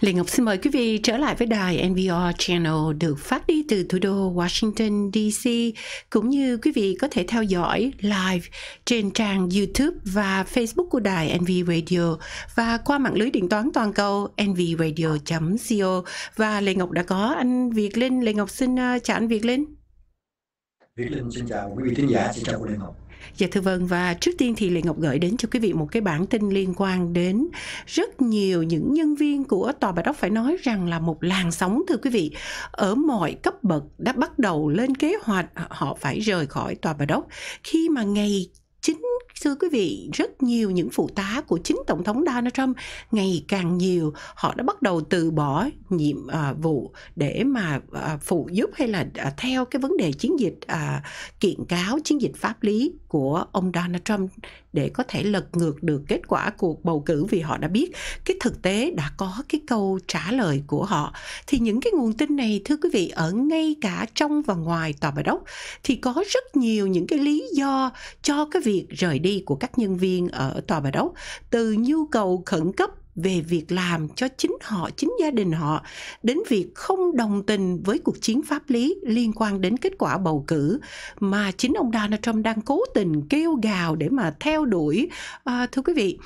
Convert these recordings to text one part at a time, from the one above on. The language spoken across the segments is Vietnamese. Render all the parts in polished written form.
Lê Ngọc xin mời quý vị trở lại với đài NPR Channel được phát đi từ thủ đô Washington DC, cũng như quý vị có thể theo dõi live trên trang YouTube và Facebook của đài NV Radio và qua mạng lưới điện toán toàn cầu nvradio.co. Và Lê Ngọc đã có anh Việt Linh. Lê Ngọc xin chào anh Việt Linh. Việt Linh xin chào quý vị thính giả, xin chào cô Lê Ngọc. Dạ thưa vâng, và trước tiên thì Lê Ngọc gửi đến cho quý vị một cái bản tin liên quan đến rất nhiều những nhân viên của Tòa Bạch Ốc, phải nói rằng là một làn sóng thưa quý vị, ở mọi cấp bậc đã bắt đầu lên kế hoạch họ phải rời khỏi Tòa Bạch Ốc khi mà ngày chính, thưa quý vị, rất nhiều những phụ tá của chính Tổng thống Donald Trump ngày càng nhiều, họ đã bắt đầu từ bỏ nhiệm vụ để mà phụ giúp hay là theo cái vấn đề chiến dịch kiện cáo, chiến dịch pháp lý của ông Donald Trump để có thể lật ngược được kết quả cuộc bầu cử, vì họ đã biết cái thực tế đã có cái câu trả lời của họ. Thì những cái nguồn tin này thưa quý vị, ở ngay cả trong và ngoài Tòa Bạch Ốc thì có rất nhiều những cái lý do cho cái việc rời đi của các nhân viên ở Tòa Bạch Ốc, từ nhu cầu khẩn cấp về việc làm cho chính họ, chính gia đình họ, đến việc không đồng tình với cuộc chiến pháp lý liên quan đến kết quả bầu cử mà chính ông Donald Trump đang cố tình kêu gào để mà theo đuổi, thưa quý vị.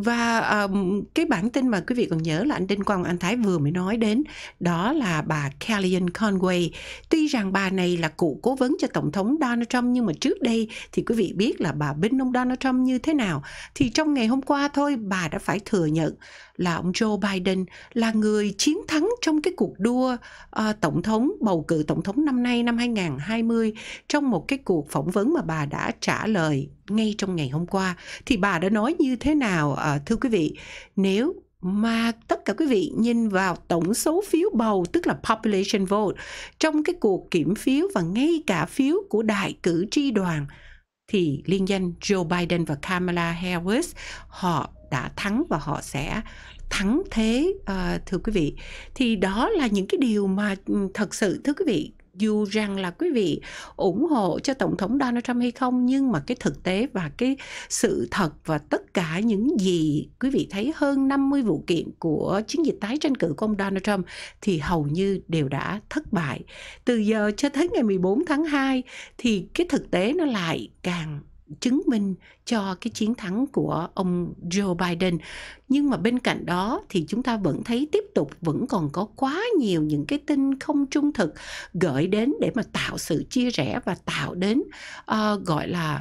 Và cái bản tin mà quý vị còn nhớ là anh Đinh Quang Anh Thái vừa mới nói đến, đó là bà Kellyanne Conway. Tuy rằng bà này là cựu cố vấn cho Tổng thống Donald Trump, nhưng mà trước đây thì quý vị biết là bà binh ông Donald Trump như thế nào. Thì trong ngày hôm qua thôi, bà đã phải thừa nhận là ông Joe Biden là người chiến thắng trong cái cuộc đua tổng thống, bầu cử tổng thống năm nay, năm 2020, trong một cái cuộc phỏng vấn mà bà đã trả lời ngay trong ngày hôm qua. Thì bà đã nói như thế nào thưa quý vị? Nếu mà tất cả quý vị nhìn vào tổng số phiếu bầu, tức là population vote, trong cái cuộc kiểm phiếu và ngay cả phiếu của đại cử tri đoàn, thì liên danh Joe Biden và Kamala Harris họ đã thắng và họ sẽ thắng thế, thưa quý vị. Thì đó là những cái điều mà thật sự thưa quý vị, dù rằng là quý vị ủng hộ cho Tổng thống Donald Trump hay không, nhưng mà cái thực tế và cái sự thật và tất cả những gì quý vị thấy, hơn 50 vụ kiện của chiến dịch tái tranh cử của ông Donald Trump thì hầu như đều đã thất bại. Từ giờ cho tới ngày 14 tháng 2 thì cái thực tế nó lại càng chứng minh cho cái chiến thắng của ông Joe Biden. Nhưng mà bên cạnh đó thì chúng ta vẫn thấy tiếp tục vẫn còn có quá nhiều những cái tin không trung thực gửi đến để mà tạo sự chia rẽ và tạo đến gọi là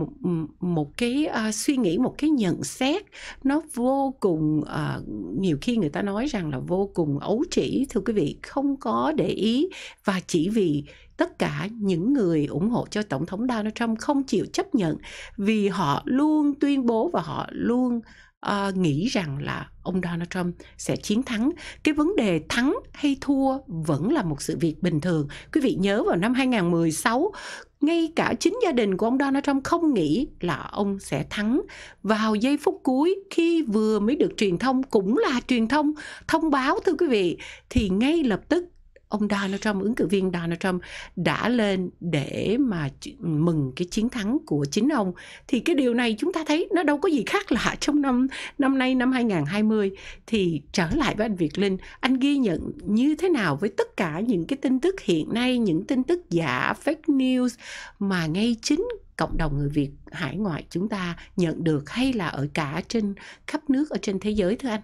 một cái suy nghĩ, một cái nhận xét nó vô cùng, nhiều khi người ta nói rằng là vô cùng ấu trĩ, thưa quý vị, không có để ý, và chỉ vì tất cả những người ủng hộ cho Tổng thống Donald Trump không chịu chấp nhận, vì họ luôn tuyên bố và họ luôn nghĩ rằng là ông Donald Trump sẽ chiến thắng. Cái vấn đề thắng hay thua vẫn là một sự việc bình thường. Quý vị nhớ vào năm 2016, ngay cả chính gia đình của ông Donald Trump không nghĩ là ông sẽ thắng. Vào giây phút cuối, khi vừa mới được truyền thông, cũng là truyền thông thông báo thưa quý vị, thì ngay lập tức ông Donald Trump, ứng cử viên Donald Trump đã lên để mà mừng cái chiến thắng của chính ông. Thì cái điều này chúng ta thấy nó đâu có gì khác lạ trong năm nay, năm 2020. Thì trở lại với anh Việt Linh, anh ghi nhận như thế nào với tất cả những cái tin tức hiện nay, những tin tức giả, fake news mà ngay chính cộng đồng người Việt hải ngoại chúng ta nhận được, hay là ở cả trên khắp nước ở trên thế giới thưa anh?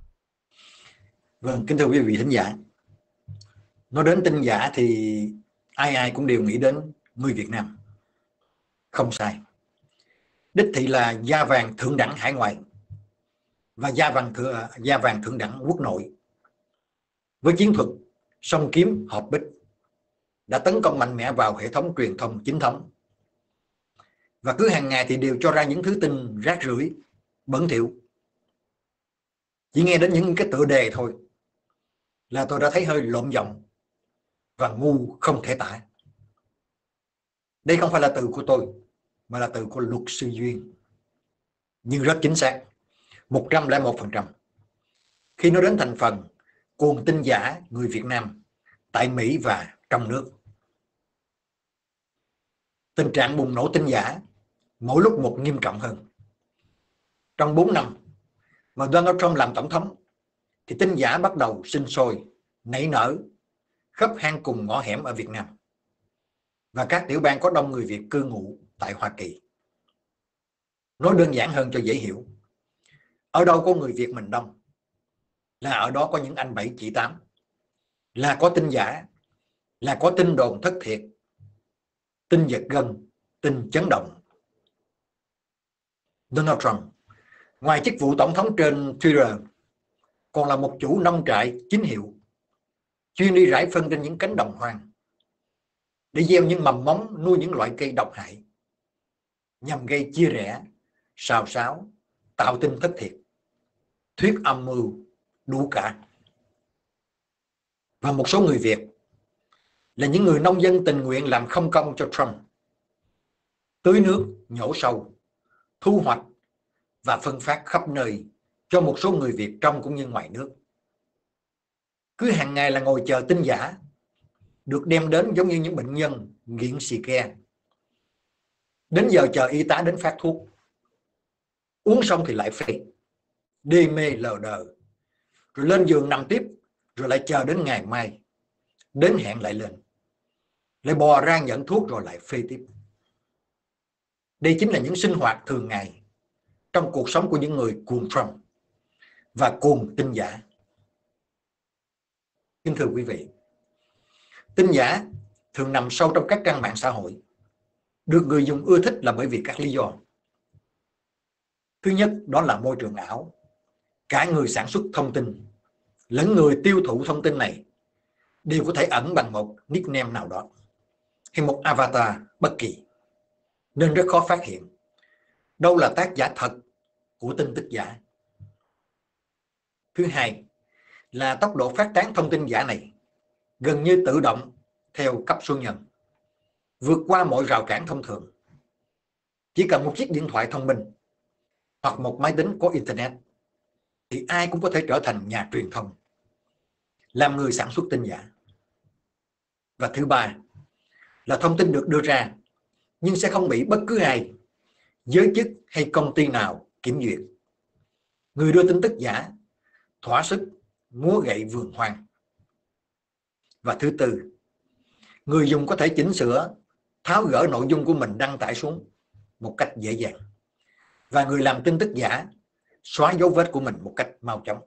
Vâng, kính thưa quý vị thính giả, nói đến tin giả thì ai ai cũng đều nghĩ đến người Việt Nam. Không sai. Đích thị là da vàng thượng đẳng hải ngoại và da vàng thượng đẳng quốc nội. Với chiến thuật song kiếm hợp bích đã tấn công mạnh mẽ vào hệ thống truyền thông chính thống. Và cứ hàng ngày thì đều cho ra những thứ tin rác rưởi, bẩn thỉu. Chỉ nghe đến những cái tựa đề thôi là tôi đã thấy hơi lộn giọng và ngu không thể tả. Đây không phải là từ của tôi, mà là từ của luật sư Duyên. Nhưng rất chính xác, 101%. Khi nói đến thành phần nguồn tin giả người Việt Nam tại Mỹ và trong nước. Tình trạng bùng nổ tin giả mỗi lúc một nghiêm trọng hơn. Trong 4 năm mà Donald Trump làm tổng thống, thì tin giả bắt đầu sinh sôi, nảy nở khắp hang cùng ngõ hẻm ở Việt Nam và các tiểu bang có đông người Việt cư ngụ tại Hoa Kỳ. Nói đơn giản hơn cho dễ hiểu, ở đâu có người Việt mình đông là ở đó có những anh 7 chị 8, là có tin giả, là có tin đồn thất thiệt, tin giật gân, tin chấn động. Donald Trump, ngoài chức vụ tổng thống trên Twitter, còn là một chủ nông trại chính hiệu, chuyên đi rải phân trên những cánh đồng hoang để gieo những mầm móng nuôi những loại cây độc hại, nhằm gây chia rẽ, xào xáo, tạo tin thất thiệt, thuyết âm mưu, đủ cả. Và một số người Việt là những người nông dân tình nguyện làm không công cho Trump, tưới nước, nhổ sâu, thu hoạch và phân phát khắp nơi cho một số người Việt trong cũng như ngoài nước. Cứ hàng ngày là ngồi chờ tin giả được đem đến giống như những bệnh nhân nghiện xì ke. Đến giờ chờ y tá đến phát thuốc, uống xong thì lại phê, đê mê lờ đờ, rồi lên giường nằm tiếp, rồi lại chờ đến ngày mai, đến hẹn lại lên, lại bò ra nhận thuốc rồi lại phê tiếp. Đây chính là những sinh hoạt thường ngày trong cuộc sống của những người cuồng Trump và cuồng tin giả. Kính thưa quý vị, tin giả thường nằm sâu trong các trang mạng xã hội, được người dùng ưa thích là bởi vì các lý do. Thứ nhất, đó là môi trường ảo. Cả người sản xuất thông tin lẫn người tiêu thụ thông tin này đều có thể ẩn bằng một nickname nào đó hay một avatar bất kỳ, nên rất khó phát hiện đâu là tác giả thật của tin tức giả. Thứ hai là tốc độ phát tán thông tin giả này gần như tự động theo cấp số nhân, vượt qua mọi rào cản thông thường. Chỉ cần một chiếc điện thoại thông minh hoặc một máy tính có internet thì ai cũng có thể trở thành nhà truyền thông, làm người sản xuất tin giả. Và thứ ba là thông tin được đưa ra nhưng sẽ không bị bất cứ ai, giới chức hay công ty nào kiểm duyệt. Người đưa tin tức giả thỏa sức múa gậy vườn hoang. Và thứ tư, người dùng có thể chỉnh sửa, tháo gỡ nội dung của mình đăng tải xuống một cách dễ dàng, và người làm tin tức giả xóa dấu vết của mình một cách mau chóng.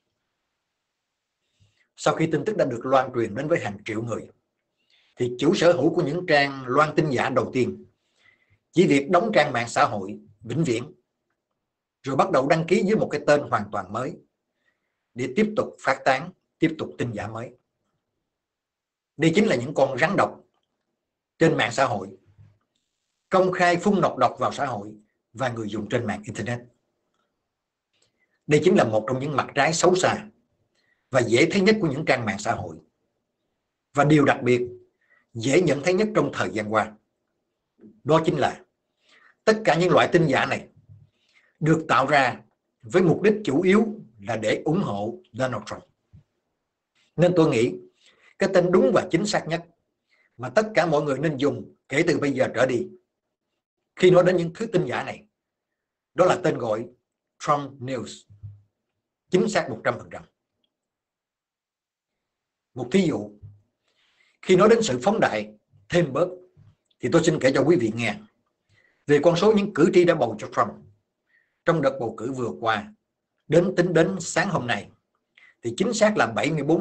Sau khi tin tức đã được loan truyền đến với hàng triệu người, thì chủ sở hữu của những trang loan tin giả đầu tiên chỉ việc đóng trang mạng xã hội vĩnh viễn, rồi bắt đầu đăng ký với một cái tên hoàn toàn mới để tiếp tục phát tán, tiếp tục tin giả mới. Đây chính là những con rắn độc trên mạng xã hội, công khai phun nọc độc vào xã hội và người dùng trên mạng Internet. Đây chính là một trong những mặt trái xấu xa và dễ thấy nhất của những trang mạng xã hội, và điều đặc biệt dễ nhận thấy nhất trong thời gian qua. Đó chính là tất cả những loại tin giả này được tạo ra với mục đích chủ yếu là để ủng hộ Donald Trump. Nên tôi nghĩ cái tên đúng và chính xác nhất mà tất cả mọi người nên dùng kể từ bây giờ trở đi khi nói đến những thứ tin giả này, đó là tên gọi Trump News. Chính xác 100%. Một thí dụ, khi nói đến sự phóng đại thêm bớt, thì tôi xin kể cho quý vị nghe về con số những cử tri đã bầu cho Trump trong đợt bầu cử vừa qua. Tính đến sáng hôm nay thì chính xác là 74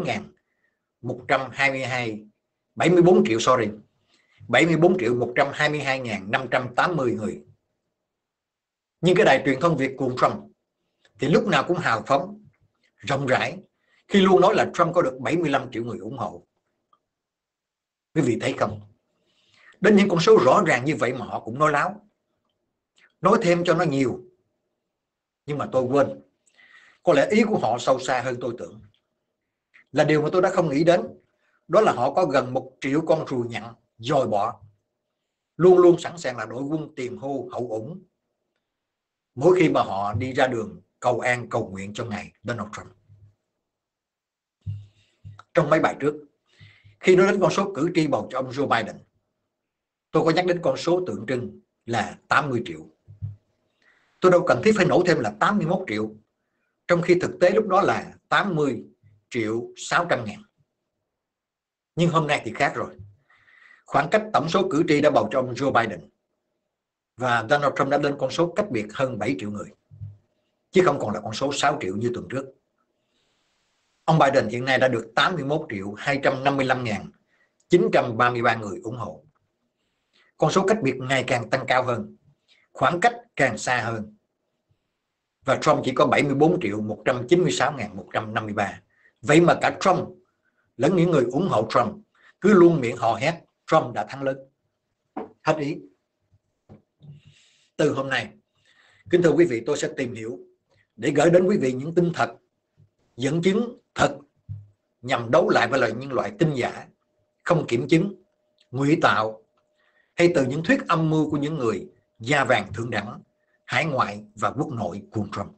triệu 122.580 người. Nhưng cái đài truyền thông Việt cuồng Trump thì lúc nào cũng hào phóng, rộng rãi khi luôn nói là Trump có được 75 triệu người ủng hộ. Quý vị thấy không? Đến những con số rõ ràng như vậy mà họ cũng nói láo, nói thêm cho nó nhiều. Nhưng mà tôi quên, có lẽ ý của họ sâu xa hơn tôi tưởng. Là điều mà tôi đã không nghĩ đến, đó là họ có gần 1 triệu con ruồi nhặn, dòi bọ, luôn luôn sẵn sàng là đội quân tiền hô hậu ủng mỗi khi mà họ đi ra đường cầu an cầu nguyện cho ngài Donald Trump. Trong mấy bài trước, khi nói đến con số cử tri bầu cho ông Joe Biden, tôi có nhắc đến con số tượng trưng là 80 triệu. Tôi đâu cần thiết phải nổ thêm là 81 triệu trong khi thực tế lúc đó là 80.600.000. Nhưng hôm nay thì khác rồi. Khoảng cách tổng số cử tri đã bầu cho ông Joe Biden và Donald Trump đã lên con số cách biệt hơn 7 triệu người, chứ không còn là con số 6 triệu như tuần trước. Ông Biden hiện nay đã được 81.255.933 người ủng hộ. Con số cách biệt ngày càng tăng cao hơn, khoảng cách càng xa hơn. Và Trump chỉ có 74.196.153. Vậy mà cả Trump lẫn những người ủng hộ Trump cứ luôn miệng hò hét Trump đã thắng lớn. Hết ý. Từ hôm nay, kính thưa quý vị, tôi sẽ tìm hiểu để gửi đến quý vị những tin thật, dẫn chứng thật, nhằm đấu lại với những loại tin giả, không kiểm chứng, ngụy tạo, hay từ những thuyết âm mưu của những người da vàng thượng đẳng, hải ngoại và quốc nội của Trump.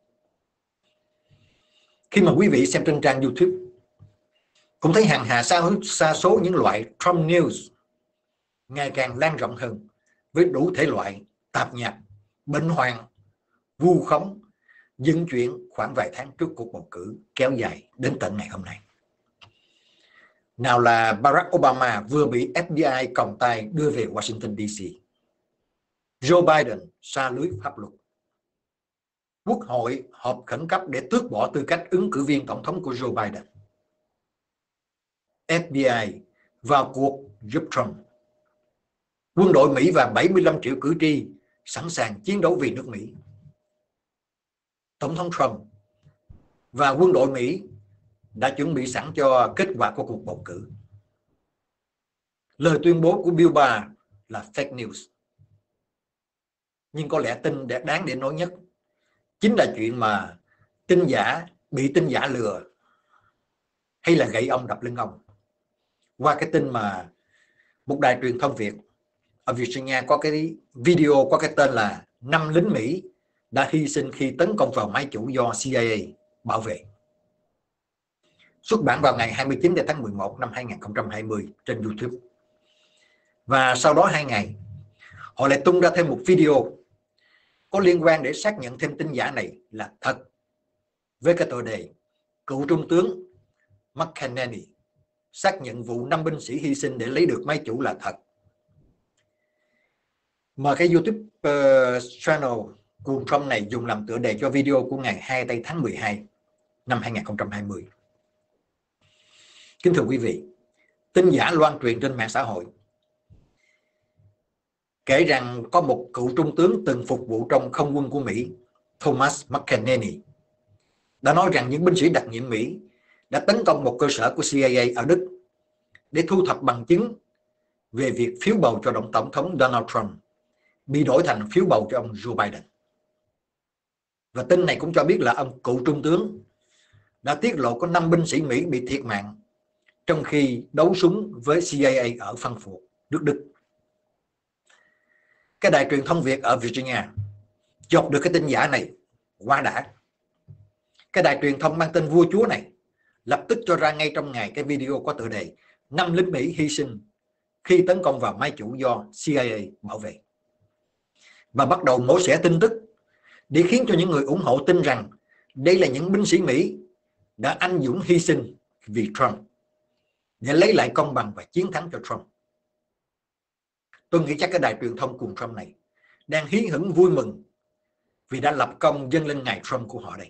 Khi mà quý vị xem trên trang YouTube, cũng thấy hàng hà sa số những loại Trump News ngày càng lan rộng hơn, với đủ thể loại tạp nhạp, bệnh hoang, vu khống, dựng chuyện khoảng vài tháng trước cuộc bầu cử kéo dài đến tận ngày hôm nay. Nào là Barack Obama vừa bị FBI còng tay đưa về Washington DC, Joe Biden sa lưới pháp luật, Quốc hội họp khẩn cấp để tước bỏ tư cách ứng cử viên tổng thống của Joe Biden, FBI vào cuộc giúp Trump, quân đội Mỹ và 75 triệu cử tri sẵn sàng chiến đấu vì nước Mỹ, Tổng thống Trump và quân đội Mỹ đã chuẩn bị sẵn cho kết quả của cuộc bầu cử. Lời tuyên bố của Bill Barr là fake news. Nhưng có lẽ tin đáng để nói nhất chính là chuyện mà tin giả bị tin giả lừa, hay là gậy ông đập lưng ông, qua cái tin mà một đài truyền thông Việt ở Virginia có cái video có cái tên là 5 lính Mỹ đã hy sinh khi tấn công vào máy chủ do CIA bảo vệ. Xuất bản vào ngày 29 tháng 11 năm 2020 trên YouTube. Và sau đó 2 ngày, họ lại tung ra thêm một video có liên quan để xác nhận thêm tin giả này là thật, với cái tựa đề cựu trung tướng McEnany xác nhận vụ 5 binh sĩ hy sinh để lấy được máy chủ là thật. Mà cái YouTube channel của Trump này dùng làm tựa đề cho video của ngày 2 tháng 12 năm 2020. Kính thưa quý vị, tin giả loan truyền trên mạng xã hội kể rằng có một cựu trung tướng từng phục vụ trong không quân của Mỹ, Thomas McEnany, đã nói rằng những binh sĩ đặc nhiệm Mỹ đã tấn công một cơ sở của CIA ở Đức để thu thập bằng chứng về việc phiếu bầu cho Tổng thống Donald Trump bị đổi thành phiếu bầu cho ông Joe Biden. Và tin này cũng cho biết là ông cựu trung tướng đã tiết lộ có 5 binh sĩ Mỹ bị thiệt mạng trong khi đấu súng với CIA ở Frankfurt, nước Đức. Cái đài truyền thông Việt ở Virginia chộp được cái tin giả này quá đã. Cái đài truyền thông mang tên Vua Chúa này lập tức cho ra ngay trong ngày cái video có tựa đề 5 lính Mỹ hy sinh khi tấn công vào máy chủ do CIA bảo vệ. Và bắt đầu mổ xẻ tin tức để khiến cho những người ủng hộ tin rằng đây là những binh sĩ Mỹ đã anh dũng hy sinh vì Trump để lấy lại công bằng và chiến thắng cho Trump. Tôi nghĩ chắc cái đài truyền thông cùng Trump này đang hí hửng vui mừng vì đã lập công dâng lên ngày Trump của họ đây.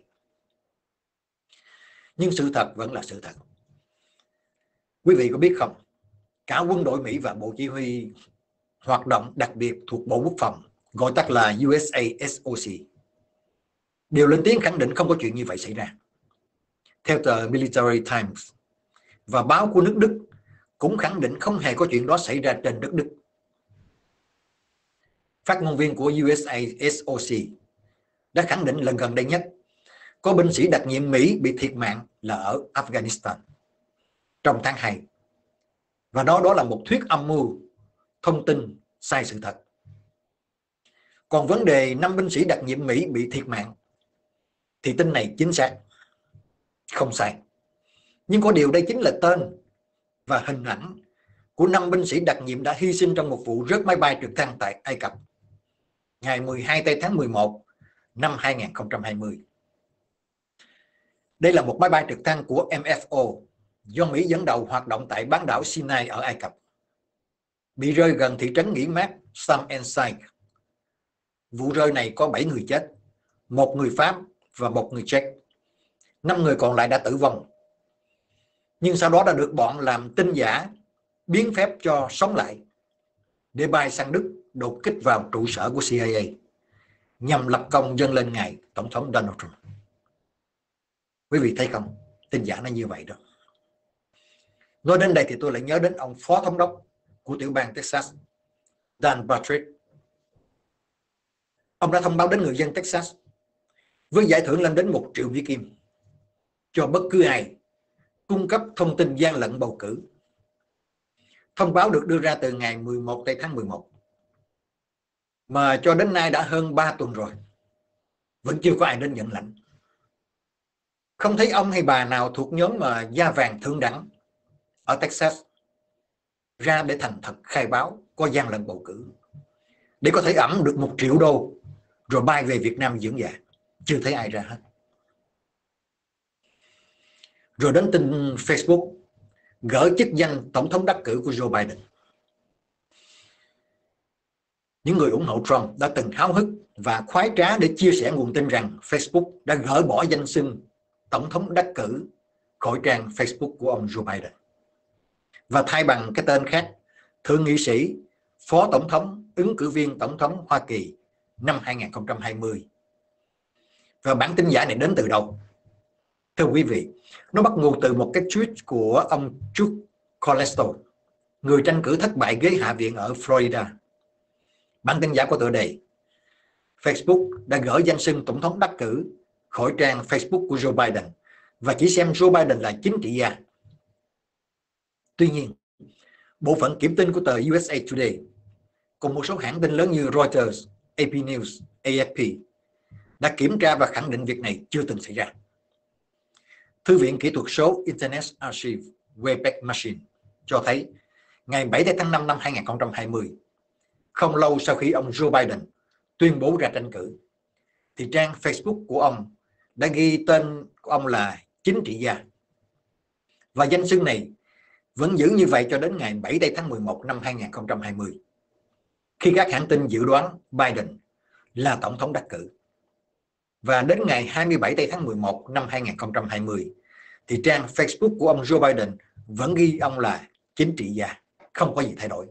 Nhưng sự thật vẫn là sự thật. Quý vị có biết không, cả quân đội Mỹ và Bộ Chỉ huy Hoạt động đặc biệt thuộc Bộ Quốc phòng, gọi tắt là USASOC, đều lên tiếng khẳng định không có chuyện như vậy xảy ra. Theo tờ Military Times và báo của nước Đức cũng khẳng định không hề có chuyện đó xảy ra trên đất Đức. Phát ngôn viên của USASOC đã khẳng định lần gần đây nhất có binh sĩ đặc nhiệm Mỹ bị thiệt mạng là ở Afghanistan trong tháng 2. Và đó là một thuyết âm mưu, thông tin sai sự thật. Còn vấn đề 5 binh sĩ đặc nhiệm Mỹ bị thiệt mạng thì tin này chính xác, không sai. Nhưng có điều đây chính là tên và hình ảnh của 5 binh sĩ đặc nhiệm đã hy sinh trong một vụ rớt máy bay trực thăng tại Ai Cập ngày 12 tháng 11 năm 2020. Đây là một máy bay trực thăng của MFO do Mỹ dẫn đầu hoạt động tại bán đảo Sinai ở Ai Cập, bị rơi gần thị trấn nghỉ mát Sharm el-Sheikh. Vụ rơi này có 7 người chết, 1 người Pháp và 1 người Czech. 5 người còn lại đã tử vong, nhưng sau đó đã được bọn làm tin giả biến phép cho sống lại để bay sang Đức đột kích vào trụ sở của CIA nhằm lập công dâng lên ngài Tổng thống Donald Trump. Quý vị thấy không, tin giả nó như vậy đó. Nói đến đây thì tôi lại nhớ đến ông phó thống đốc của tiểu bang Texas, Dan Patrick. Ông đã thông báo đến người dân Texas với giải thưởng lên đến 1 triệu Mỹ Kim cho bất cứ ai cung cấp thông tin gian lận bầu cử. Thông báo được đưa ra từ ngày 11 tháng 11, mà cho đến nay đã hơn 3 tuần rồi, vẫn chưa có ai đến nhận lãnh. Không thấy ông hay bà nào thuộc nhóm mà da vàng thượng đẳng ở Texas ra để thành thật khai báo có gian lận bầu cử, để có thể ẵm được 1 triệu đô rồi bay về Việt Nam dưỡng già. Chưa thấy ai ra hết. Rồi đến tin Facebook gỡ chức danh tổng thống đắc cử của Joe Biden. Những người ủng hộ Trump đã từng háo hức và khoái trá để chia sẻ nguồn tin rằng Facebook đã gỡ bỏ danh xưng tổng thống đắc cử khỏi trang Facebook của ông Joe Biden và thay bằng cái tên khác, thượng nghị sĩ, phó tổng thống, ứng cử viên tổng thống Hoa Kỳ năm 2020. Và bản tin giả này đến từ đâu? Thưa quý vị, nó bắt nguồn từ một cái tweet của ông Chuck Colestor, người tranh cử thất bại ghế hạ viện ở Florida. Bản tin giả có tựa đề: Facebook đã gỡ danh xưng tổng thống đắc cử khỏi trang Facebook của Joe Biden và chỉ xem Joe Biden là chính trị gia. Tuy nhiên, bộ phận kiểm tin của tờ USA Today cùng một số hãng tin lớn như Reuters, AP News, AFP đã kiểm tra và khẳng định việc này chưa từng xảy ra. Thư viện kỹ thuật số Internet Archive Wayback Machine cho thấy ngày 7 tháng 5 năm 2020, không lâu sau khi ông Joe Biden tuyên bố ra tranh cử, thì trang Facebook của ông đã ghi tên của ông là chính trị gia. Và danh xưng này vẫn giữ như vậy cho đến ngày 7 tháng 11 năm 2020, khi các hãng tin dự đoán Biden là tổng thống đắc cử. Và đến ngày 27 tháng 11 năm 2020, thì trang Facebook của ông Joe Biden vẫn ghi ông là chính trị gia, không có gì thay đổi.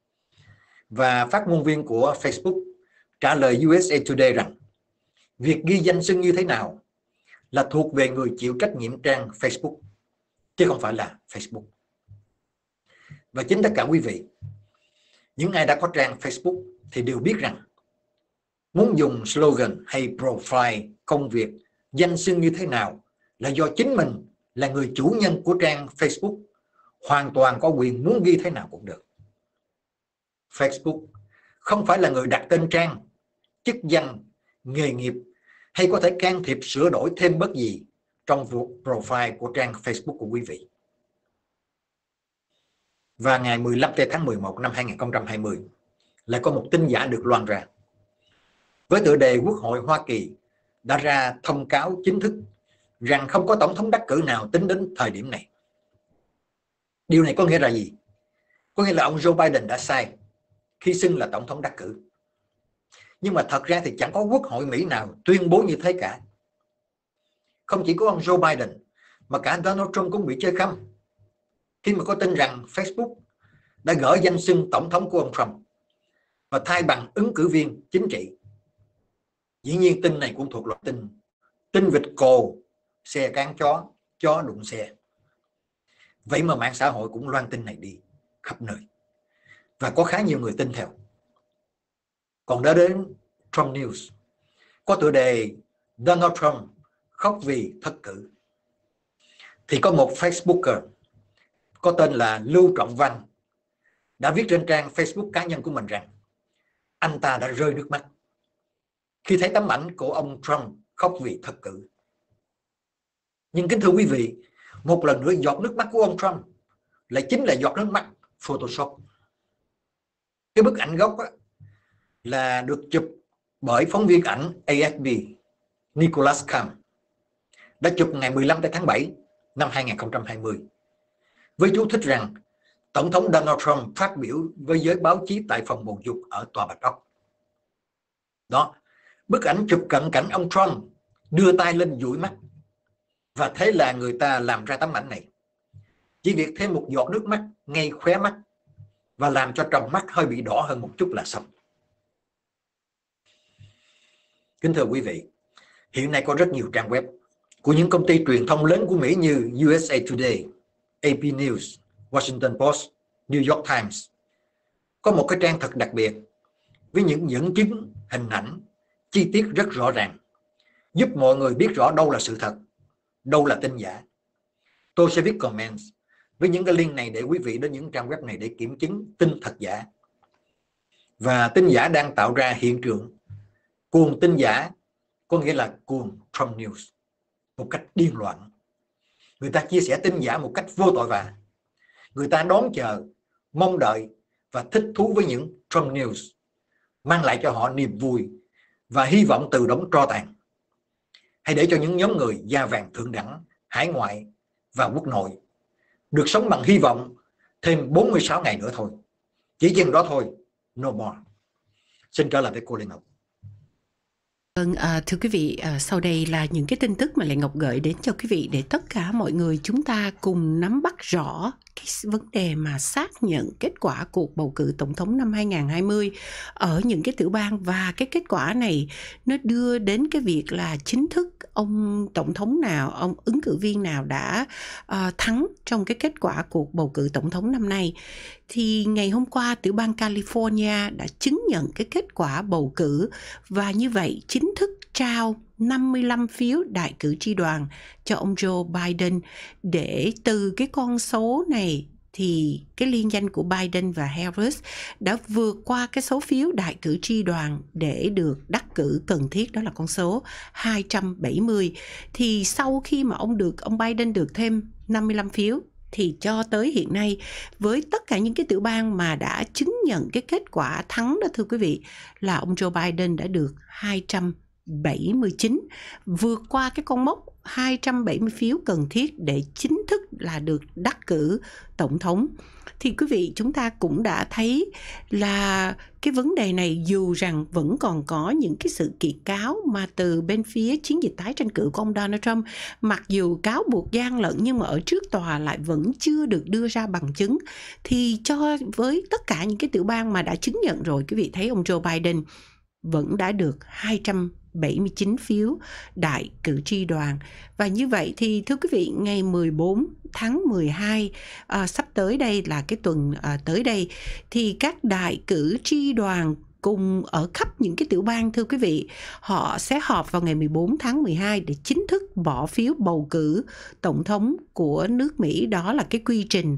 Và phát ngôn viên của Facebook trả lời USA Today rằng việc ghi danh xưng như thế nào là thuộc về người chịu trách nhiệm trang Facebook, chứ không phải là Facebook. Và chính tất cả quý vị, những ai đã có trang Facebook thì đều biết rằng muốn dùng slogan hay profile công việc, danh xưng như thế nào là do chính mình là người chủ nhân của trang Facebook hoàn toàn có quyền muốn ghi thế nào cũng được. Facebook không phải là người đặt tên trang, chức danh, nghề nghiệp hay có thể can thiệp sửa đổi thêm bất gì trong profile của trang Facebook của quý vị. Và ngày 15 tháng 11 năm 2020 lại có một tin giả được loan ra với tựa đề Quốc hội Hoa Kỳ đã ra thông cáo chính thức rằng không có tổng thống đắc cử nào tính đến thời điểm này. Điều này có nghĩa là gì? Có nghĩa là ông Joe Biden đã sai khi xưng là tổng thống đắc cử. Nhưng mà thật ra thì chẳng có quốc hội Mỹ nào tuyên bố như thế cả. Không chỉ có ông Joe Biden mà cả Donald Trump cũng bị chơi khăm khi mà có tin rằng Facebook đã gỡ danh xưng tổng thống của ông Trump và thay bằng ứng cử viên chính trị. Dĩ nhiên tin này cũng thuộc loại tin vịt cồ, xe cán chó đụng xe. Vậy mà mạng xã hội cũng loan tin này đi khắp nơi và có khá nhiều người tin theo. Còn đã đến Trump News có tựa đề Donald Trump khóc vì thất cử, thì có một Facebooker có tên là Lưu Trọng Văn đã viết trên trang Facebook cá nhân của mình rằng anh ta đã rơi nước mắt khi thấy tấm ảnh của ông Trump khóc vì thất cử. Nhưng kính thưa quý vị, một lần nữa giọt nước mắt của ông Trump lại chính là giọt nước mắt Photoshop. Cái bức ảnh gốc là được chụp bởi phóng viên ảnh AFP Nicholas Camp, đã chụp ngày 15 tháng 7 năm 2020 với chú thích rằng Tổng thống Donald Trump phát biểu với giới báo chí tại phòng bầu dục ở Tòa Bạch Ốc. Đó, bức ảnh chụp cận cảnh ông Trump đưa tay lên dụi mắt, và thế là người ta làm ra tấm ảnh này. Chỉ việc thêm một giọt nước mắt ngay khóe mắt và làm cho tròng mắt hơi bị đỏ hơn một chút là xong. Kính thưa quý vị, hiện nay có rất nhiều trang web của những công ty truyền thông lớn của Mỹ như USA Today, AP News, Washington Post, New York Times. Có một cái trang thật đặc biệt với những dẫn chứng, hình ảnh, chi tiết rất rõ ràng, giúp mọi người biết rõ đâu là sự thật, đâu là tin giả. Tôi sẽ viết comment với những cái link này để quý vị đến những trang web này để kiểm chứng tin thật giả. Và tin giả đang tạo ra hiện tượng cuồng tin giả, có nghĩa là cuồng Trump News, một cách điên loạn. Người ta chia sẻ tin giả một cách vô tội vạ. Người ta đón chờ, mong đợi và thích thú với những Trump News, mang lại cho họ niềm vui và hy vọng từ đống tro tàn. Hãy để cho những nhóm người da vàng thượng đẳng, hải ngoại và quốc nội được sống bằng hy vọng thêm 46 ngày nữa thôi. Chỉ chừng đó thôi, no more. Xin trở lại với cô Lê Ngọc. Thưa quý vị, sau đây là những cái tin tức mà Lê Ngọc gửi đến cho quý vị để tất cả mọi người chúng ta cùng nắm bắt rõ cái vấn đề mà xác nhận kết quả cuộc bầu cử tổng thống năm 2020 ở những cái tiểu bang, và cái kết quả này nó đưa đến cái việc là chính thức ông tổng thống nào, ông ứng cử viên nào đã thắng trong cái kết quả cuộc bầu cử tổng thống năm nay. Thì ngày hôm qua tiểu bang California đã chứng nhận cái kết quả bầu cử, và như vậy chính thức trao 55 phiếu đại cử tri đoàn cho ông Joe Biden, để từ cái con số này thì cái liên danh của Biden và Harris đã vượt qua cái số phiếu đại cử tri đoàn để được đắc cử cần thiết, đó là con số 270. Thì sau khi mà ông Biden được thêm 55 phiếu thì cho tới hiện nay, với tất cả những cái tiểu bang mà đã chứng nhận cái kết quả thắng đó thưa quý vị, là ông Joe Biden đã được 279, vượt qua cái con mốc 270 phiếu cần thiết để chính thức là được đắc cử tổng thống. Thì quý vị, chúng ta cũng đã thấy là cái vấn đề này dù rằng vẫn còn có những cái sự kiện cáo mà từ bên phía chiến dịch tái tranh cử của ông Donald Trump, mặc dù cáo buộc gian lận nhưng mà ở trước tòa lại vẫn chưa được đưa ra bằng chứng. Thì với tất cả những cái tiểu bang mà đã chứng nhận rồi, quý vị thấy ông Joe Biden vẫn đã được 279 phiếu đại cử tri đoàn. Và như vậy thì thưa quý vị, ngày 14 tháng 12 sắp tới đây là cái tuần tới đây, thì các đại cử tri đoàn cùng ở khắp những cái tiểu bang thưa quý vị, họ sẽ họp vào ngày 14 tháng 12 để chính thức bỏ phiếu bầu cử tổng thống của nước Mỹ. Đó là cái quy trình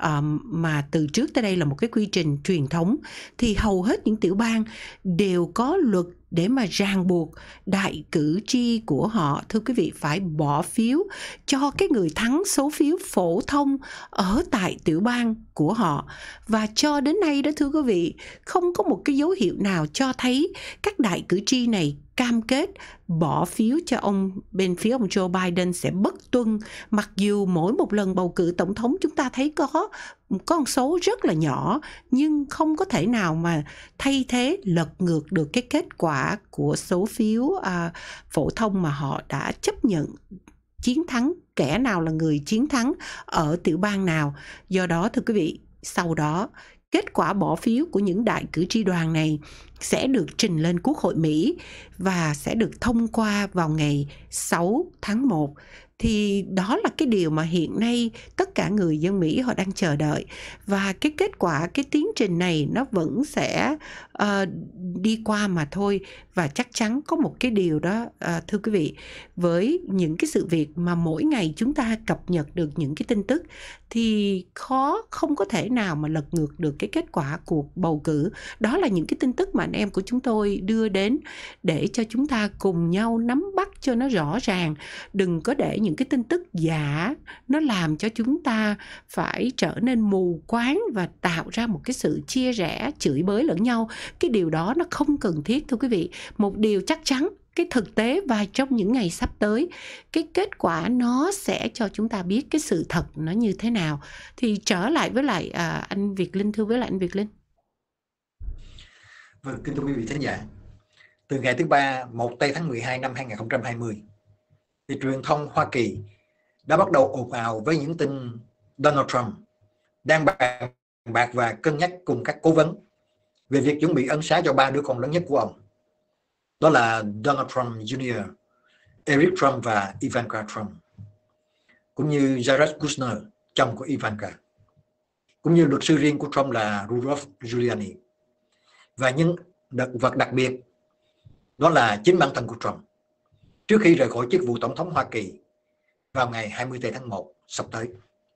mà từ trước tới đây là một cái quy trình truyền thống. Thì hầu hết những tiểu bang đều có luật để mà ràng buộc đại cử tri của họ, thưa quý vị, phải bỏ phiếu cho cái người thắng số phiếu phổ thông ở tại tiểu bang của họ. Và cho đến nay đó thưa quý vị, không có một cái dấu hiệu nào cho thấy các đại cử tri này cam kết bỏ phiếu cho bên phía ông Joe Biden sẽ bất tuân, mặc dù mỗi một lần bầu cử tổng thống chúng ta thấy có con số rất là nhỏ, nhưng không có thể nào mà thay thế lật ngược được cái kết quả của số phiếu phổ thông mà họ đã chấp nhận chiến thắng, kẻ nào là người chiến thắng ở tiểu bang nào. Do đó thưa quý vị, sau đó kết quả bỏ phiếu của những đại cử tri đoàn này sẽ được trình lên Quốc hội Mỹ và sẽ được thông qua vào ngày 6 tháng 1. Thì đó là cái điều mà hiện nay tất cả người dân Mỹ họ đang chờ đợi. Và cái kết quả, cái tiến trình này nó vẫn sẽ đi qua mà thôi. Và chắc chắn có một cái điều đó thưa quý vị, với những cái sự việc mà mỗi ngày chúng ta cập nhật được những cái tin tức, thì không có thể nào mà lật ngược được cái kết quả cuộc bầu cử. Đó là những cái tin tức mà anh em của chúng tôi đưa đến để cho chúng ta cùng nhau nắm bắt cho nó rõ ràng. Đừng có để những cái tin tức giả nó làm cho chúng ta phải trở nên mù quáng và tạo ra một cái sự chia rẽ, chửi bới lẫn nhau. Cái điều đó nó không cần thiết thưa quý vị. Một điều chắc chắn cái thực tế, và trong những ngày sắp tới cái kết quả nó sẽ cho chúng ta biết cái sự thật nó như thế nào. Thì trở lại với lại anh Việt Linh, thưa với lại anh Việt Linh. Vâng, kính thưa quý vị thính giả, từ ngày thứ Ba, 1 tây tháng 12 năm 2020, thì truyền thông Hoa Kỳ đã bắt đầu ồn ào với những tin Donald Trump đang bàn bạc và cân nhắc cùng các cố vấn về việc chuẩn bị ân xá cho ba đứa con lớn nhất của ông. Đó là Donald Trump Jr., Eric Trump và Ivanka Trump, cũng như Jared Kushner, chồng của Ivanka, cũng như luật sư riêng của Trump là Rudolph Giuliani, và những vật đặc biệt đó là chính bản thân của Trump trước khi rời khỏi chức vụ tổng thống Hoa Kỳ vào ngày 20 tháng 1 sắp tới.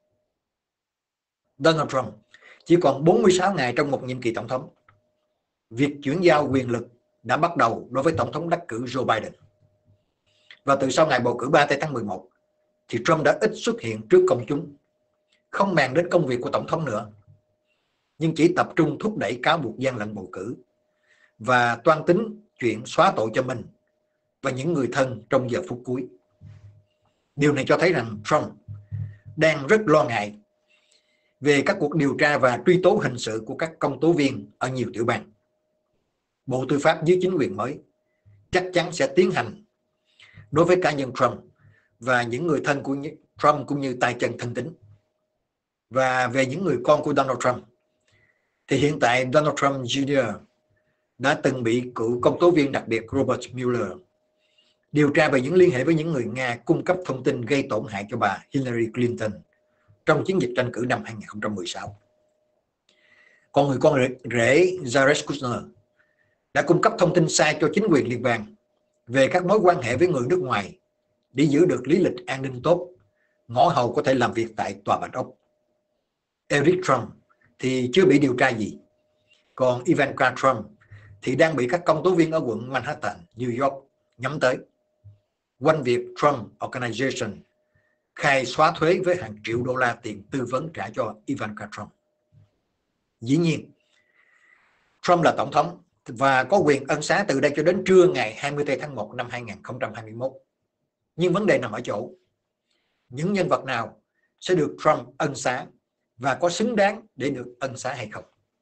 Donald Trump chỉ còn 46 ngày trong một nhiệm kỳ tổng thống. Việc chuyển giao quyền lực đã bắt đầu đối với tổng thống đắc cử Joe Biden. Và từ sau ngày bầu cử 3 tháng 11 thì Trump đã ít xuất hiện trước công chúng, không màng đến công việc của tổng thống nữa, nhưng chỉ tập trung thúc đẩy cáo buộc gian lận bầu cử và toan tính chuyện xóa tội cho mình và những người thân trong giờ phút cuối. Điều này cho thấy rằng Trump đang rất lo ngại về các cuộc điều tra và truy tố hình sự của các công tố viên ở nhiều tiểu bang. Bộ Tư pháp dưới chính quyền mới chắc chắn sẽ tiến hành đối với cá nhân Trump và những người thân của Trump cũng như tay chân thân tín. Và về những người con của Donald Trump, thì hiện tại Donald Trump Jr. đã từng bị cựu công tố viên đặc biệt Robert Mueller điều tra về những liên hệ với những người Nga cung cấp thông tin gây tổn hại cho bà Hillary Clinton trong chiến dịch tranh cử năm 2016. Còn người con rể Jared Kushner đã cung cấp thông tin sai cho chính quyền liên bang về các mối quan hệ với người nước ngoài để giữ được lý lịch an ninh tốt, ngõ hầu có thể làm việc tại Tòa Bạch Ốc. Eric Trump thì chưa bị điều tra gì, còn Ivanka Trump thì đang bị các công tố viên ở quận Manhattan, New York nhắm tới, quanh việc Trump Organization khai xóa thuế với hàng triệu đô la tiền tư vấn trả cho Ivanka Trump. Dĩ nhiên, Trump là tổng thống và có quyền ân xá từ đây cho đến trưa ngày 20 tháng 1 năm 2021. Nhưng vấn đề nằm ở chỗ, những nhân vật nào sẽ được Trump ân xá và có xứng đáng để được ân xá hay không?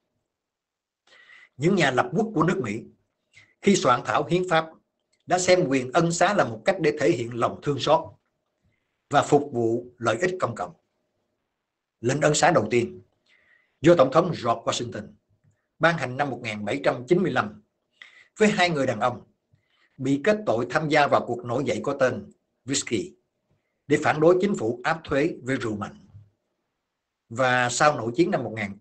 Những nhà lập quốc của nước Mỹ khi soạn thảo hiến pháp đã xem quyền ân xá là một cách để thể hiện lòng thương xót và phục vụ lợi ích công cộng. Lệnh ân xá đầu tiên do Tổng thống George Washington ban hành năm 1795 với hai người đàn ông bị kết tội tham gia vào cuộc nổi dậy có tên Whiskey để phản đối chính phủ áp thuế với rượu mạnh. Và sau nội chiến năm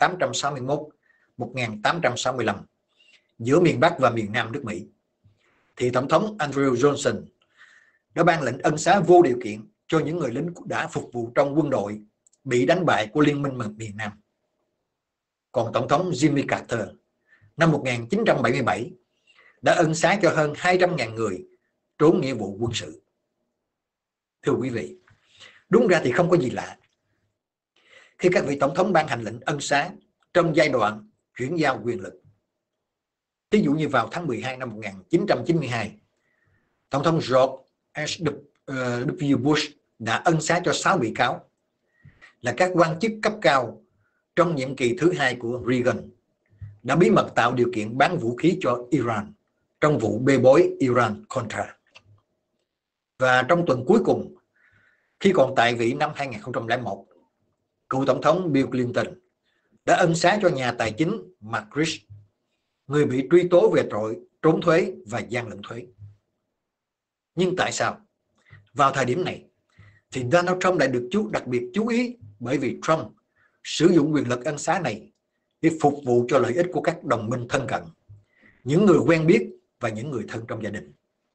1861-1865 giữa miền Bắc và miền Nam nước Mỹ, thì Tổng thống Andrew Johnson đã ban lệnh ân xá vô điều kiện cho những người lính đã phục vụ trong quân đội bị đánh bại của Liên minh miền Nam. Còn Tổng thống Jimmy Carter năm 1977 đã ân xá cho hơn 200.000 người trốn nghĩa vụ quân sự. Thưa quý vị, đúng ra thì không có gì lạ khi các vị tổng thống ban hành lệnh ân xá trong giai đoạn chuyển giao quyền lực. Ví dụ như vào tháng 12 năm 1992, Tổng thống George W. Bush đã ân xá cho 6 bị cáo là các quan chức cấp cao trong nhiệm kỳ thứ hai của Reagan đã bí mật tạo điều kiện bán vũ khí cho Iran trong vụ bê bối Iran-Contra. Và trong tuần cuối cùng, khi còn tại vị năm 2001, cựu Tổng thống Bill Clinton đã ân xá cho nhà tài chính Mark Rich, người bị truy tố về tội trốn thuế và gian lận thuế. Nhưng tại sao vào thời điểm này thì Donald Trump lại được đặc biệt chú ý, bởi vì Trump sử dụng quyền lực ân xá này để phục vụ cho lợi ích của các đồng minh thân cận, những người quen biết và những người thân trong gia đình.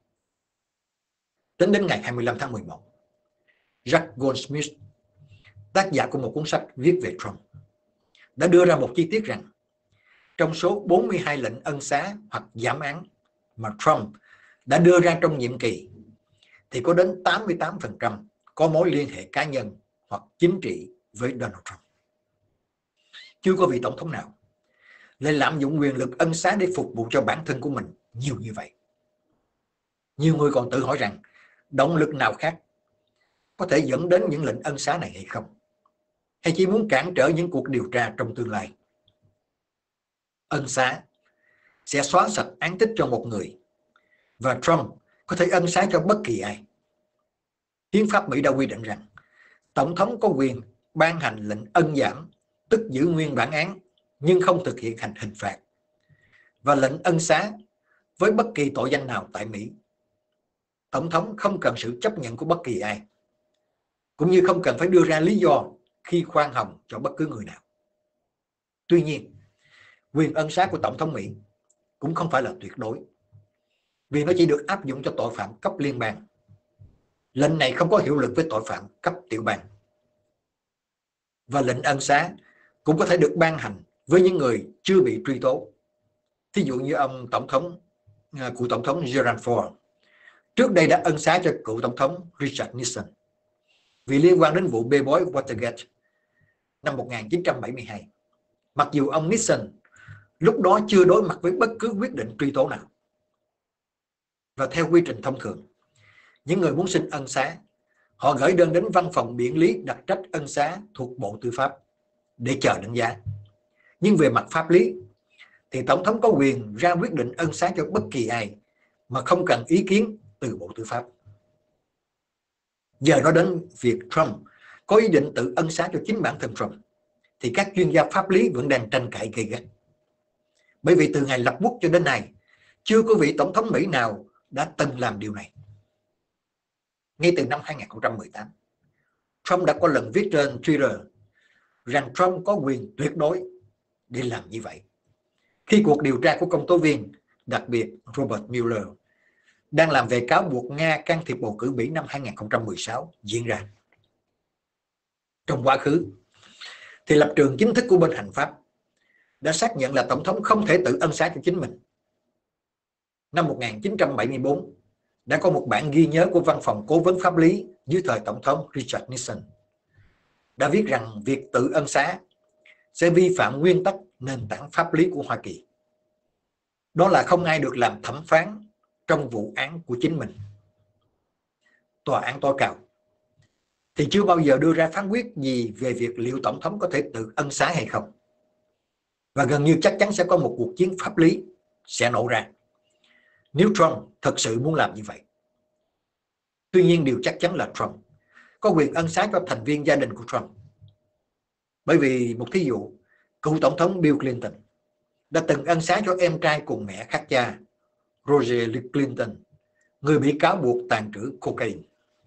Tính đến ngày 25 tháng 11, Jack Goldsmith, tác giả của một cuốn sách viết về Trump, đã đưa ra một chi tiết rằng trong số 42 lệnh ân xá hoặc giảm án mà Trump đã đưa ra trong nhiệm kỳ, thì có đến 88% có mối liên hệ cá nhân hoặc chính trị với Donald Trump. Chưa có vị tổng thống nào lại lạm dụng quyền lực ân xá để phục vụ cho bản thân của mình nhiều như vậy. Nhiều người còn tự hỏi rằng động lực nào khác có thể dẫn đến những lệnh ân xá này hay không, hay chỉ muốn cản trở những cuộc điều tra trong tương lai. Ân xá sẽ xóa sạch án tích cho một người, và Trump có thể ân xá cho bất kỳ ai. Hiến pháp Mỹ đã quy định rằng Tổng thống có quyền ban hành lệnh ân giảm, tức giữ nguyên bản án nhưng không thực hiện hành hình phạt, và lệnh ân xá với bất kỳ tội danh nào tại Mỹ. Tổng thống không cần sự chấp nhận của bất kỳ ai, cũng như không cần phải đưa ra lý do khi khoan hồng cho bất cứ người nào. Tuy nhiên, quyền ân xá của Tổng thống Mỹ cũng không phải là tuyệt đối, vì nó chỉ được áp dụng cho tội phạm cấp liên bang. Lệnh này không có hiệu lực với tội phạm cấp tiểu bang. Và lệnh ân xá cũng có thể được ban hành với những người chưa bị truy tố. Thí dụ như cựu tổng thống Gerald Ford trước đây đã ân xá cho cựu tổng thống Richard Nixon vì liên quan đến vụ bê bối Watergate năm 1972, mặc dù ông Nixon lúc đó chưa đối mặt với bất cứ quyết định truy tố nào. Và theo quy trình thông thường, những người muốn xin ân xá, họ gửi đơn đến văn phòng biện lý đặc trách ân xá thuộc Bộ Tư pháp để chờ đánh giá. Nhưng về mặt pháp lý thì Tổng thống có quyền ra quyết định ân xá cho bất kỳ ai mà không cần ý kiến từ Bộ Tư pháp. Giờ nói đến việc Trump có ý định tự ân xá cho chính bản thân Trump, thì các chuyên gia pháp lý vẫn đang tranh cãi gay gắt. Bởi vì từ ngày lập quốc cho đến nay, chưa có vị tổng thống Mỹ nào đã từng làm điều này. Ngay từ năm 2018, Trump đã có lần viết trên Twitter rằng Trump có quyền tuyệt đối để làm như vậy, khi cuộc điều tra của công tố viên đặc biệt Robert Mueller đang làm về cáo buộc Nga can thiệp bầu cử Mỹ năm 2016 diễn ra. Trong quá khứ, thì lập trường chính thức của bên hành pháp đã xác nhận là Tổng thống không thể tự ân xá cho chính mình. Năm 1974, đã có một bản ghi nhớ của văn phòng cố vấn pháp lý dưới thời Tổng thống Richard Nixon đã viết rằng việc tự ân xá sẽ vi phạm nguyên tắc nền tảng pháp lý của Hoa Kỳ. Đó là không ai được làm thẩm phán trong vụ án của chính mình. Tòa án tối cao thì chưa bao giờ đưa ra phán quyết gì về việc liệu Tổng thống có thể tự ân xá hay không. Và gần như chắc chắn sẽ có một cuộc chiến pháp lý sẽ nổ ra nếu Trump thật sự muốn làm như vậy. Tuy nhiên điều chắc chắn là Trump có quyền ân xá cho thành viên gia đình của Trump. Bởi vì một thí dụ, cựu Tổng thống Bill Clinton đã từng ân xá cho em trai cùng mẹ khác cha Roger Clinton, người bị cáo buộc tàng trữ cocaine.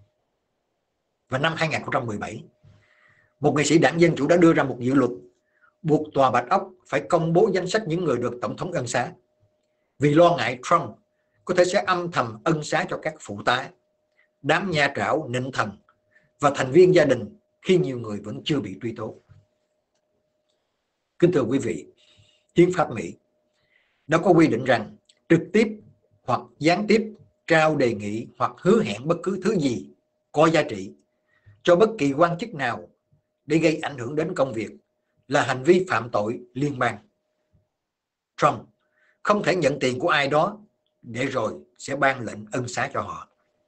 Và năm 2017, một nghị sĩ đảng Dân Chủ đã đưa ra một dự luật buộc Tòa Bạch Ốc phải công bố danh sách những người được Tổng thống ân xá, vì lo ngại Trump có thể sẽ âm thầm ân xá cho các phụ tá, đám nha trảo nịnh thần và thành viên gia đình khi nhiều người vẫn chưa bị truy tố. Kính thưa quý vị, hiến pháp Mỹ đã có quy định rằng trực tiếp hoặc gián tiếp trao đề nghị hoặc hứa hẹn bất cứ thứ gì có giá trị cho bất kỳ quan chức nào để gây ảnh hưởng đến công việc là hành vi phạm tội liên bang. Trump không thể nhận tiền của ai đó để rồi sẽ ban lệnh ân xá cho họ.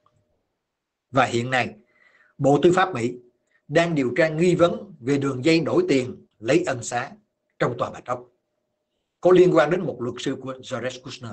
Và hiện nay, Bộ Tư pháp Mỹ đang điều tra nghi vấn về đường dây đổi tiền lấy ân xá trong Tòa Bạch Ốc, có liên quan đến một luật sư của Jared Kushner.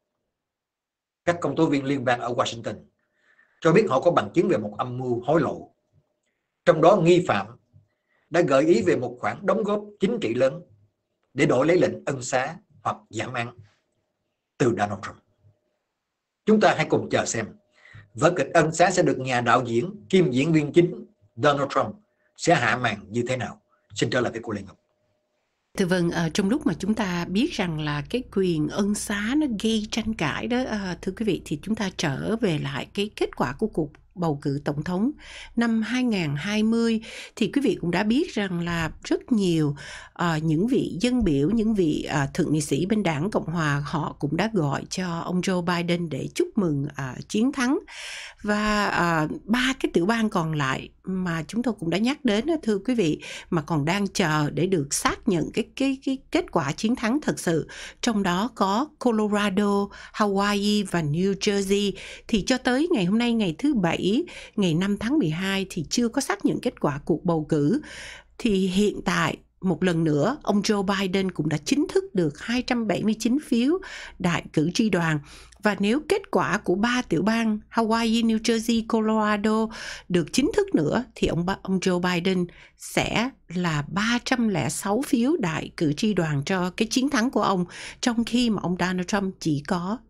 Các công tố viên liên bang ở Washington cho biết họ có bằng chứng về một âm mưu hối lộ. Trong đó nghi phạm đã gợi ý về một khoản đóng góp chính trị lớn để đổi lấy lệnh ân xá hoặc giảm án từ Donald Trump. Chúng ta hãy cùng chờ xem vở kịch ân xá sẽ được nhà đạo diễn kiêm diễn viên chính Donald Trump sẽ hạ màn như thế nào. Xin trở lại với cô Lê Ngọc. Thưa vâng, trong lúc mà chúng ta biết rằng là cái quyền ân xá nó gây tranh cãi đó, thưa quý vị, thì chúng ta trở về lại cái kết quả của cuộc bầu cử tổng thống năm 2020 thì quý vị cũng đã biết rằng là rất nhiều những vị dân biểu, những vị thượng nghị sĩ bên đảng Cộng hòa họ cũng đã gọi cho ông Joe Biden để chúc mừng chiến thắng. Và ba cái tiểu bang còn lại mà chúng tôi cũng đã nhắc đến đó, thưa quý vị, mà còn đang chờ để được xác nhận cái kết quả chiến thắng thật sự, trong đó có Colorado, Hawaii và New Jersey. Thì cho tới ngày hôm nay, ngày thứ Bảy, ngày 5 tháng 12 thì chưa có xác nhận kết quả cuộc bầu cử. Thì hiện tại một lần nữa, ông Joe Biden cũng đã chính thức được 279 phiếu đại cử tri đoàn. Và nếu kết quả của ba tiểu bang Hawaii, New Jersey, Colorado được chính thức nữa thì ông Joe Biden sẽ là 306 phiếu đại cử tri đoàn cho cái chiến thắng của ông, trong khi mà ông Donald Trump chỉ có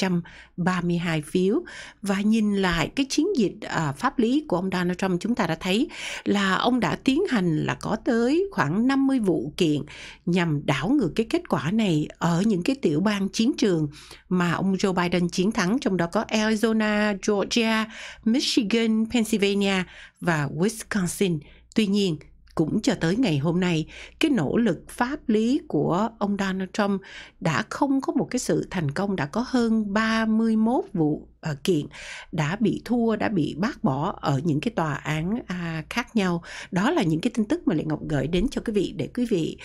232 phiếu. Và nhìn lại cái chiến dịch pháp lý của ông Donald Trump, chúng ta đã thấy là ông đã tiến hành là có tới khoảng 50 vụ kiện nhằm đảo ngược cái kết quả này ở những cái tiểu bang chiến trường mà ông Joe Biden chiến thắng, trong đó có Arizona, Georgia, Michigan, Pennsylvania và Wisconsin. Tuy nhiên, cũng cho tới ngày hôm nay, cái nỗ lực pháp lý của ông Donald Trump đã không có một cái sự thành công. Đã có hơn 31 vụ kiện đã bị thua, đã bị bác bỏ ở những cái tòa án khác nhau. Đó là những cái tin tức mà Lệ Ngọc gửi đến cho quý vị để quý vị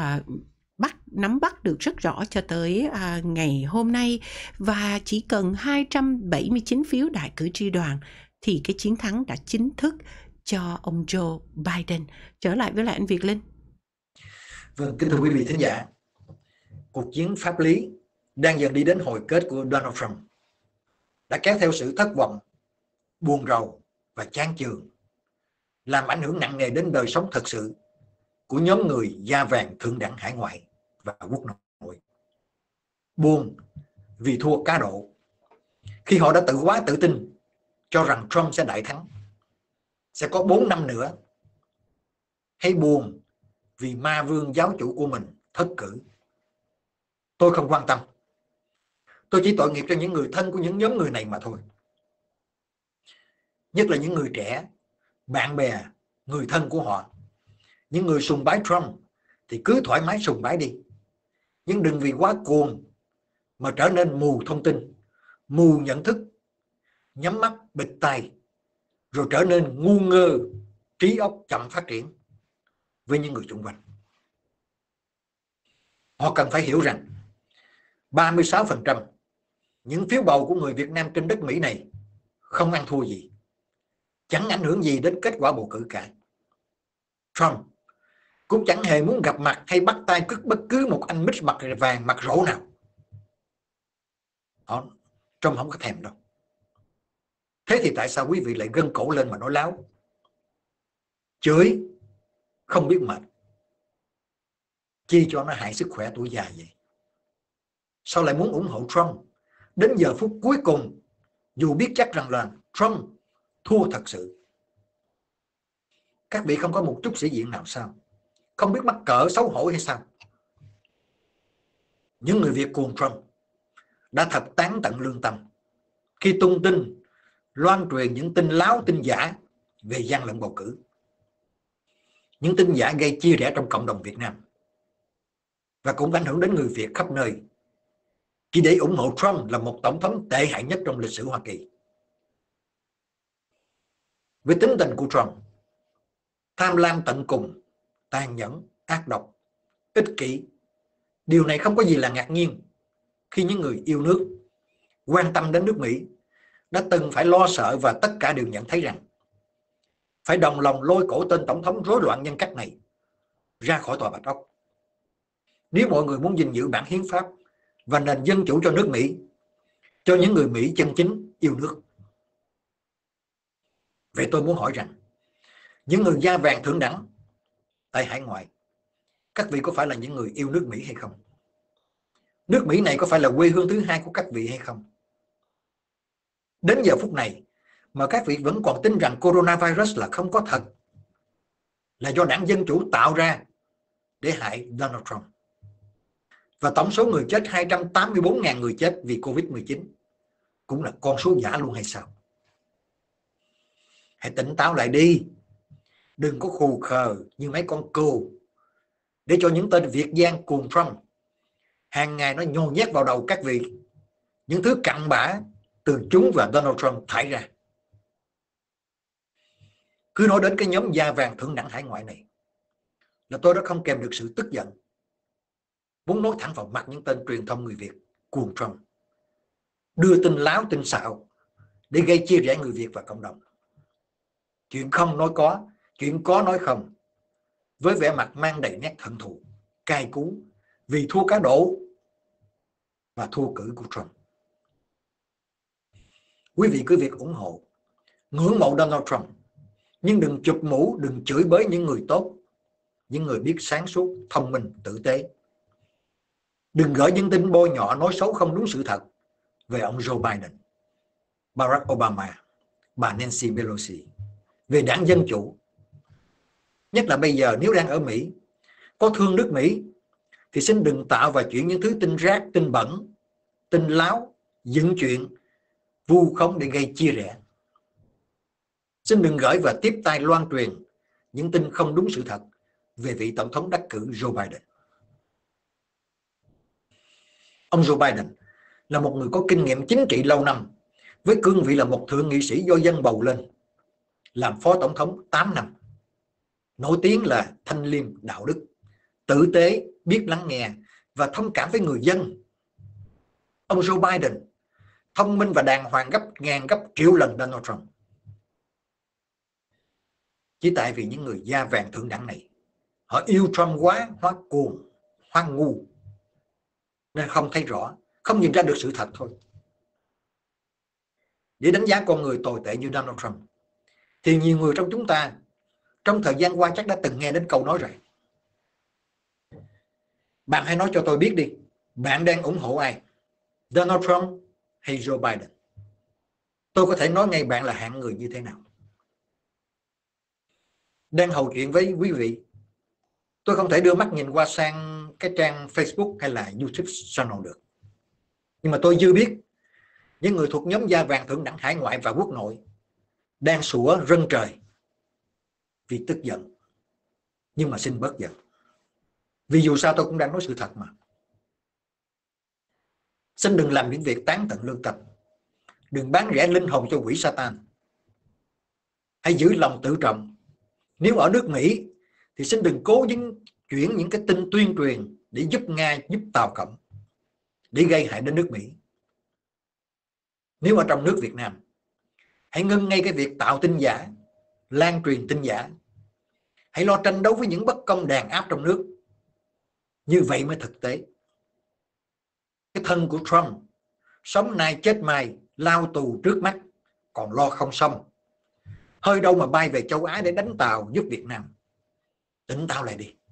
nắm bắt được rất rõ cho tới ngày hôm nay. Và chỉ cần 279 phiếu đại cử tri đoàn thì cái chiến thắng đã chính thức cho ông Joe Biden. Trở lại với lại anh Việt Linh. Vâng, kính thưa quý vị thính giả, cuộc chiến pháp lý đang dần đi đến hồi kết của Donald Trump đã kéo theo sự thất vọng, buồn rầu và chán chường, làm ảnh hưởng nặng nề đến đời sống thực sự của nhóm người da vàng thượng đẳng hải ngoại và quốc nội. Buồn vì thua cá độ, khi họ đã quá tự tin cho rằng Trump sẽ đại thắng, sẽ có 4 năm nữa. Hay buồn vì ma vương giáo chủ của mình thất cử. Tôi không quan tâm. Tôi chỉ tội nghiệp cho những người thân của những nhóm người này mà thôi. Nhất là những người trẻ, bạn bè, người thân của họ. Những người sùng bái Trump thì cứ thoải mái sùng bái đi. Nhưng đừng vì quá cuồng mà trở nên mù thông tin, mù nhận thức, nhắm mắt bịt tai, rồi trở nên ngu ngơ, trí óc chậm phát triển với những người xung quanh. Họ cần phải hiểu rằng 36% những phiếu bầu của người Việt Nam trên đất Mỹ này không ăn thua gì, chẳng ảnh hưởng gì đến kết quả bầu cử cả. Trump cũng chẳng hề muốn gặp mặt hay bắt tay bất cứ một anh mít mặt vàng mặt rỗ nào. Trump không có thèm đâu. Thế thì tại sao quý vị lại gân cổ lên mà nói láo, chửi không biết mệt, chi cho nó hại sức khỏe tuổi già vậy? Sao lại muốn ủng hộ Trump đến giờ phút cuối cùng, dù biết chắc rằng là Trump thua thật sự? Các vị không có một chút sĩ diện nào sao? Không biết mắc cỡ xấu hổ hay sao? Những người Việt cuồng Trump đã thật tán tận lương tâm khi tung tin, loan truyền những tin láo, tin giả về gian lận bầu cử. Những tin giả gây chia rẽ trong cộng đồng Việt Nam và cũng ảnh hưởng đến người Việt khắp nơi, chỉ để ủng hộ Trump là một tổng thống tệ hại nhất trong lịch sử Hoa Kỳ. Với tính tình của Trump, tham lam tận cùng, tàn nhẫn, ác độc, ích kỷ, điều này không có gì là ngạc nhiên khi những người yêu nước, quan tâm đến nước Mỹ đã từng phải lo sợ và tất cả đều nhận thấy rằng phải đồng lòng lôi cổ tên tổng thống rối loạn nhân cách này ra khỏi tòa Bạch Ốc. Nếu mọi người muốn gìn giữ bản hiến pháp và nền dân chủ cho nước Mỹ, cho những người Mỹ chân chính yêu nước. Vậy tôi muốn hỏi rằng, những người da vàng thượng đẳng tại hải ngoại, các vị có phải là những người yêu nước Mỹ hay không? Nước Mỹ này có phải là quê hương thứ hai của các vị hay không? Đến giờ phút này mà các vị vẫn còn tin rằng coronavirus là không có thật, là do đảng Dân Chủ tạo ra để hại Donald Trump. Và tổng số người chết 284.000 người chết vì Covid-19 cũng là con số giả luôn hay sao? Hãy tỉnh táo lại đi. Đừng có khù khờ như mấy con cừu để cho những tên Việt gian cuồng Trump hàng ngày nó nhồi nhét vào đầu các vị những thứ cặn bã từ chúng và Donald Trump thải ra. Cứ nói đến cái nhóm da vàng thượng đẳng hải ngoại này là tôi đã không kèm được sự tức giận, muốn nói thẳng vào mặt những tên truyền thông người Việt cuồng Trump, đưa tin láo tin xạo để gây chia rẽ người Việt và cộng đồng. Chuyện không nói có, chuyện có nói không, với vẻ mặt mang đầy nét hận thù, cay cú vì thua cá độ và thua cử của Trump. Quý vị cứ việc ủng hộ, ngưỡng mộ Donald Trump, nhưng đừng chụp mũ, đừng chửi bới những người tốt, những người biết sáng suốt, thông minh, tử tế. Đừng gửi những tin bôi nhọ, nói xấu không đúng sự thật về ông Joe Biden, Barack Obama, bà Nancy Pelosi, về đảng Dân Chủ. Nhất là bây giờ nếu đang ở Mỹ, có thương nước Mỹ, thì xin đừng tạo và chuyển những thứ tin rác, tin bẩn, tin láo, dựng chuyện, vu khống để gây chia rẽ. Xin đừng gửi và tiếp tay loan truyền những tin không đúng sự thật về vị tổng thống đắc cử Joe Biden. Ông Joe Biden là một người có kinh nghiệm chính trị lâu năm, với cương vị là một thượng nghị sĩ do dân bầu lên, làm phó tổng thống 8 năm. Nổi tiếng là thanh liêm đạo đức, tử tế, biết lắng nghe và thông cảm với người dân. Ông Joe Biden thông minh và đàng hoàng gấp ngàn gấp triệu lần Donald Trump. Chỉ tại vì những người da vàng thượng đẳng này, họ yêu Trump quá, hóa cuồng, hóa ngu, nên không thấy rõ, không nhìn ra được sự thật thôi. Để đánh giá con người tồi tệ như Donald Trump, thì nhiều người trong chúng ta trong thời gian qua chắc đã từng nghe đến câu nói rồi. Bạn hãy nói cho tôi biết đi, bạn đang ủng hộ ai, Donald Trump hay Joe Biden? Tôi có thể nói ngay bạn là hạng người như thế nào. Đang hầu chuyện với quý vị, tôi không thể đưa mắt nhìn qua sang cái trang Facebook hay là YouTube channel được. Nhưng mà tôi dư biết những người thuộc nhóm da vàng thượng đẳng hải ngoại và quốc nội đang sủa rân trời vì tức giận. Nhưng mà xin bớt giận, vì dù sao tôi cũng đang nói sự thật mà. Xin đừng làm những việc tán tận lương tâm, đừng bán rẻ linh hồn cho quỷ Satan. Hãy giữ lòng tự trọng. Nếu ở nước Mỹ thì xin đừng cố chuyển những cái tin tuyên truyền để giúp Nga, giúp Tàu Cộng, để gây hại đến nước Mỹ. Nếu ở trong nước Việt Nam, hãy ngưng ngay cái việc tạo tin giả, lan truyền tin giả. Hãy lo tranh đấu với những bất công đàn áp trong nước. Như vậy mới thực tế. Cái thân của Trump sống nay chết mai, lao tù trước mắt, còn lo không xong. Hơi đâu mà bay về châu Á để đánh Tàu giúp Việt Nam. Tỉnh táo lại đi.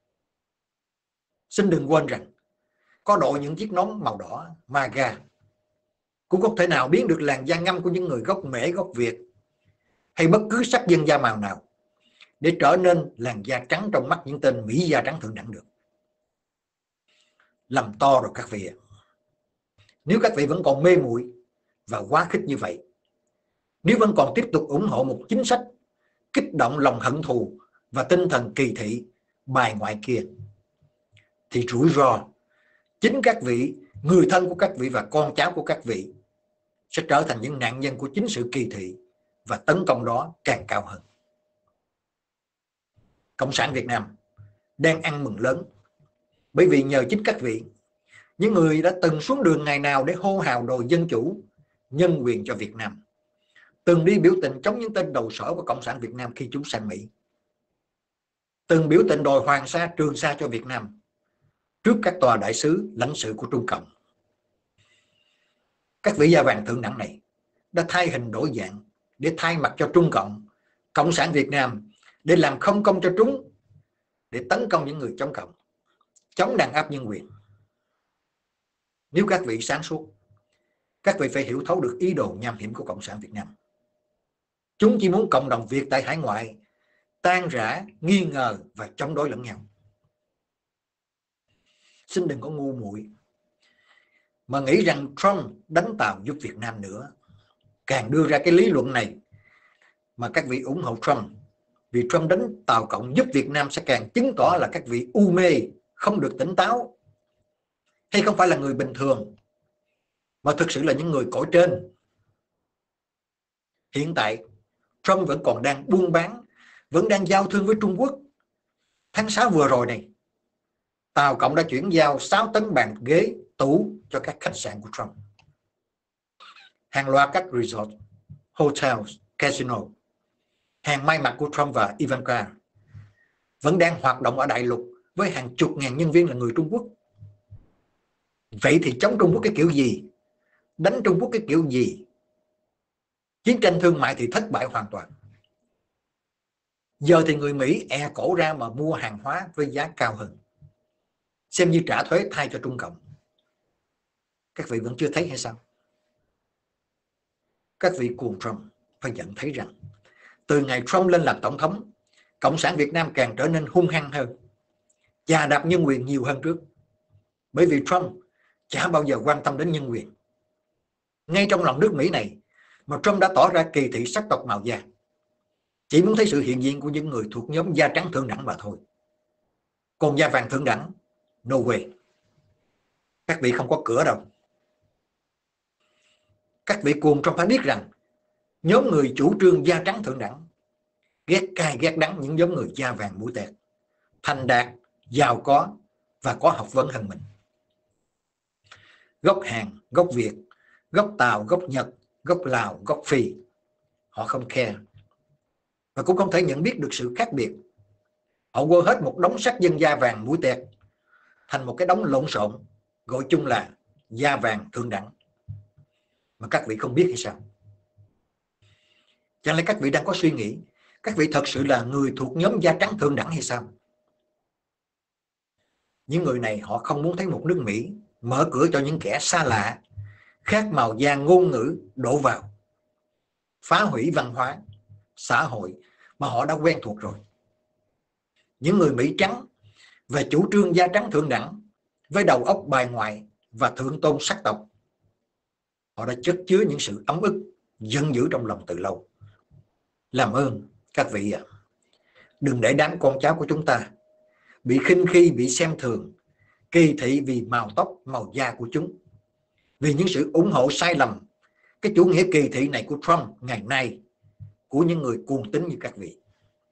Xin đừng quên rằng có đội những chiếc nón màu đỏ MAGA cũng không thể nào biến được làn da ngăm của những người gốc Mễ, gốc Việt hay bất cứ sắc dân da màu nào để trở nên làn da trắng trong mắt những tên Mỹ da trắng thượng đẳng được. Làm to rồi các vị. Nếu các vị vẫn còn mê muội và quá khích như vậy, nếu vẫn còn tiếp tục ủng hộ một chính sách kích động lòng hận thù và tinh thần kỳ thị bài ngoại kia, thì rủi ro chính các vị, người thân của các vị và con cháu của các vị sẽ trở thành những nạn nhân của chính sự kỳ thị và tấn công đó càng cao hơn. Cộng sản Việt Nam đang ăn mừng lớn, bởi vì nhờ chính các vị, những người đã từng xuống đường ngày nào để hô hào đòi dân chủ, nhân quyền cho Việt Nam, từng đi biểu tình chống những tên đầu sỏ của Cộng sản Việt Nam khi chúng sang Mỹ, từng biểu tình đòi Hoàng Sa, Trường Sa cho Việt Nam trước các tòa đại sứ, lãnh sự của Trung Cộng. Các vị da vàng thượng đẳng này đã thay hình đổi dạng để thay mặt cho Trung Cộng, Cộng sản Việt Nam, để làm không công cho chúng, để tấn công những người chống Cộng, chống đàn áp nhân quyền. Nếu các vị sáng suốt, các vị phải hiểu thấu được ý đồ nham hiểm của Cộng sản Việt Nam. Chúng chỉ muốn cộng đồng Việt tại hải ngoại tan rã, nghi ngờ và chống đối lẫn nhau. Xin đừng có ngu muội mà nghĩ rằng Trump đánh Tàu giúp Việt Nam nữa. Càng đưa ra cái lý luận này, mà các vị ủng hộ Trump, vì Trump đánh Tàu Cộng giúp Việt Nam sẽ càng chứng tỏ là các vị u mê, không được tỉnh táo, hay không phải là người bình thường, mà thực sự là những người cõi trên. Hiện tại Trump vẫn còn đang buôn bán, vẫn đang giao thương với Trung Quốc. Tháng 6 vừa rồi này, Tàu Cộng đã chuyển giao 6 tấn bàn ghế tủ cho các khách sạn của Trump. Hàng loạt các resort, hotels, casino, hàng may mặc của Trump và Ivanka vẫn đang hoạt động ở đại lục với hàng chục ngàn nhân viên là người Trung Quốc. Vậy thì chống Trung Quốc cái kiểu gì? Đánh Trung Quốc cái kiểu gì? Chiến tranh thương mại thì thất bại hoàn toàn. Giờ thì người Mỹ e cổ ra mà mua hàng hóa với giá cao hơn, xem như trả thuế thay cho Trung Cộng. Các vị vẫn chưa thấy hay sao? Các vị cuồng Trump phải nhận thấy rằng từ ngày Trump lên làm tổng thống, Cộng sản Việt Nam càng trở nên hung hăng hơn, chà đạp nhân quyền nhiều hơn trước. Bởi vì Trump chả bao giờ quan tâm đến nhân quyền. Ngay trong lòng nước Mỹ này mà Trump đã tỏ ra kỳ thị sắc tộc màu da, chỉ muốn thấy sự hiện diện của những người thuộc nhóm da trắng thượng đẳng mà thôi. Còn da vàng thượng đẳng, no way. Các vị không có cửa đâu. Các vị cuồng Trump phải biết rằng nhóm người chủ trương da trắng thượng đẳng ghét cay ghét đắng những nhóm người da vàng mũi tẹt, thành đạt, giàu có và có học vấn hơn mình. Gốc Hàn, gốc Việt, gốc Tàu, gốc Nhật, gốc Lào, gốc Phi, họ không care và cũng không thể nhận biết được sự khác biệt. Họ quơ hết một đống sắc dân da vàng mũi tẹt thành một cái đống lộn xộn, gọi chung là da vàng thượng đẳng. Mà các vị không biết hay sao? Chẳng lẽ các vị đang có suy nghĩ các vị thật sự là người thuộc nhóm da trắng thượng đẳng hay sao? Những người này họ không muốn thấy một nước Mỹ mở cửa cho những kẻ xa lạ, khác màu da ngôn ngữ đổ vào, phá hủy văn hóa, xã hội mà họ đã quen thuộc rồi. Những người Mỹ trắng và chủ trương da trắng thượng đẳng với đầu óc bài ngoại và thượng tôn sắc tộc, họ đã chất chứa những sự ấm ức, giận dữ trong lòng từ lâu. Làm ơn các vị ạ, đừng để đám con cháu của chúng ta bị khinh khi, bị xem thường, kỳ thị vì màu tóc, màu da của chúng, vì những sự ủng hộ sai lầm cái chủ nghĩa kỳ thị này của Trump ngày nay, của những người cuồng tín như các vị.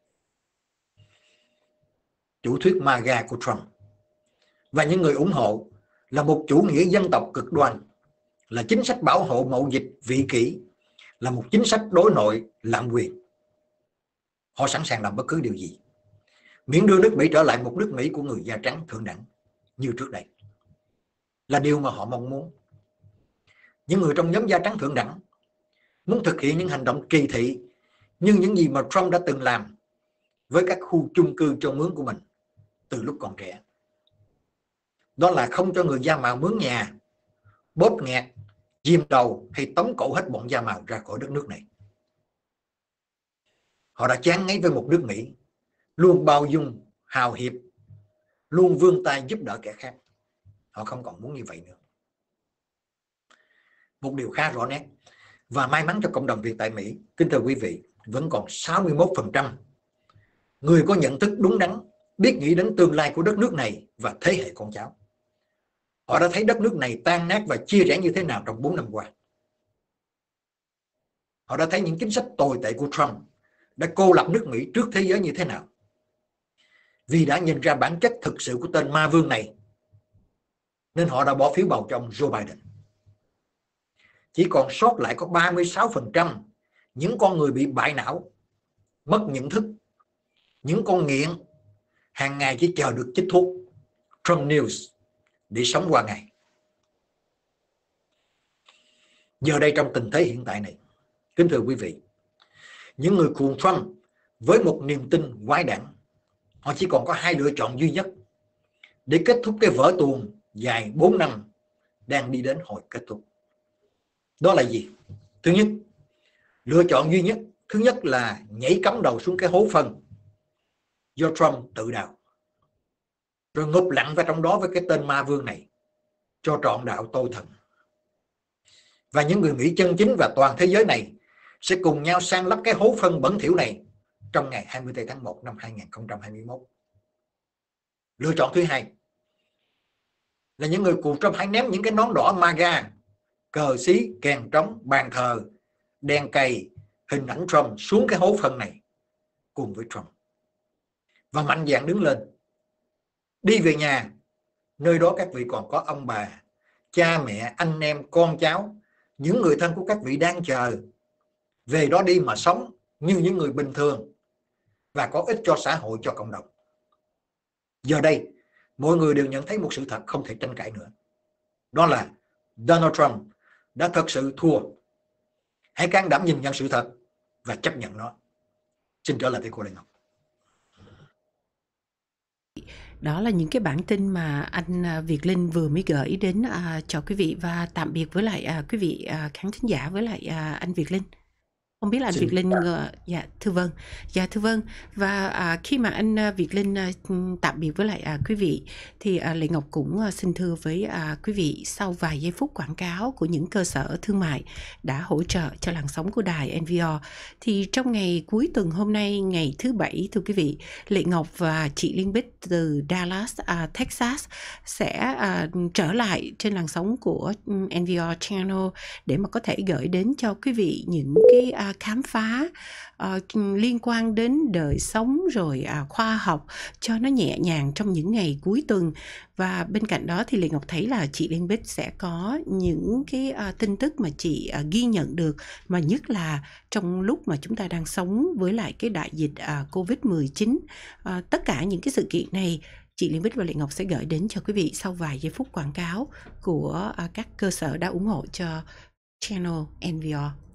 Chủ thuyết MAGA của Trump và những người ủng hộ là một chủ nghĩa dân tộc cực đoan, là chính sách bảo hộ mậu dịch vị kỷ, là một chính sách đối nội lạm quyền. Họ sẵn sàng làm bất cứ điều gì miễn đưa nước Mỹ trở lại một nước Mỹ của người da trắng thượng đẳng như trước đây, là điều mà họ mong muốn. Những người trong nhóm da trắng thượng đẳng muốn thực hiện những hành động kỳ thị như những gì mà Trump đã từng làm với các khu chung cư cho mướn của mình từ lúc còn trẻ. Đó là không cho người da màu mướn nhà, bóp nghẹt, chìm đầu hay tống cổ hết bọn da màu ra khỏi đất nước này. Họ đã chán ngấy với một nước Mỹ luôn bao dung, hào hiệp, luôn vươn tay giúp đỡ kẻ khác. Họ không còn muốn như vậy nữa. Một điều khá rõ nét và may mắn cho cộng đồng Việt tại Mỹ, kính thưa quý vị, vẫn còn 61% người có nhận thức đúng đắn, biết nghĩ đến tương lai của đất nước này và thế hệ con cháu. Họ đã thấy đất nước này tan nát và chia rẽ như thế nào trong 4 năm qua. Họ đã thấy những chính sách tồi tệ của Trump đã cô lập nước Mỹ trước thế giới như thế nào. Vì đã nhìn ra bản chất thực sự của tên ma vương này, nên họ đã bỏ phiếu bầu cho ông Joe Biden. Chỉ còn sót lại có 36% những con người bị bại não, mất nhận thức, những con nghiện, hàng ngày chỉ chờ được chích thuốc Trump News để sống qua ngày. Giờ đây trong tình thế hiện tại này, kính thưa quý vị, những người cuồng Trump với một niềm tin quái đản, họ chỉ còn có hai lựa chọn duy nhất để kết thúc cái vở tuồng dài 4 năm đang đi đến hồi kết thúc. Đó là gì? Thứ nhất, lựa chọn duy nhất thứ nhất là nhảy cắm đầu xuống cái hố phân do Trump tự đào, rồi ngụp lặn vào trong đó với cái tên ma vương này cho trọn đạo tôi thần. Và những người Mỹ chân chính và toàn thế giới này sẽ cùng nhau san lấp cái hố phân bẩn thỉu này trong ngày 24 tháng 1 năm 2021. Lựa chọn thứ hai là những người cùng trong hãy ném những cái nón đỏ MAGA, cờ xí, kèn trống, bàn thờ, đèn cầy, hình ảnh Trump xuống cái hố phân này cùng với Trump. Và mạnh dạn đứng lên, đi về nhà, nơi đó các vị còn có ông bà, cha mẹ, anh em, con cháu, những người thân của các vị đang chờ. Về đó đi mà sống như những người bình thường và có ích cho xã hội, cho cộng đồng. Giờ đây, mọi người đều nhận thấy một sự thật không thể tranh cãi nữa. Đó là Donald Trump đã thật sự thua. Hãy can đảm nhìn nhận sự thật và chấp nhận nó. Xin trở lại với cô Lê Ngọc. Đó là những cái bản tin mà anh Việt Linh vừa mới gửi đến cho quý vị, và tạm biệt với lại quý vị khán thính giả với lại anh Việt Linh. Không biết là anh Việt Linh dạ thưa vâng. Và khi mà anh Việt Linh tạm biệt với lại quý vị thì Lệ Ngọc cũng xin thưa với quý vị, sau vài giây phút quảng cáo của những cơ sở thương mại đã hỗ trợ cho làn sóng của đài NVR, thì trong ngày cuối tuần hôm nay, ngày thứ Bảy, thưa quý vị, Lệ Ngọc và chị Liên Bích từ Dallas, Texas sẽ trở lại trên làn sóng của NVR Channel để mà có thể gửi đến cho quý vị những cái khám phá liên quan đến đời sống rồi khoa học cho nó nhẹ nhàng trong những ngày cuối tuần. Và bên cạnh đó thì Lệ Ngọc thấy là chị Liên Bích sẽ có những cái tin tức mà chị ghi nhận được, mà nhất là trong lúc mà chúng ta đang sống với lại cái đại dịch Covid-19. Tất cả những cái sự kiện này chị Liên Bích và Lệ Ngọc sẽ gửi đến cho quý vị sau vài giây phút quảng cáo của các cơ sở đã ủng hộ cho Channel NVR.